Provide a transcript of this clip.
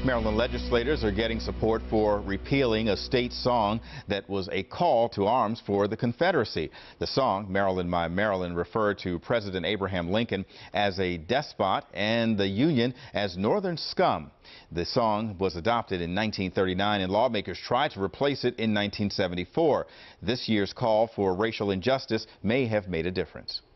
Maryland legislators are getting support for repealing a state song that was a call to arms for the Confederacy. The song, Maryland, My Maryland, referred to President Abraham Lincoln as a despot and the Union as Northern scum. The song was adopted in 1939 and lawmakers tried to replace it in 1974. This year's call for racial injustice may have made a difference.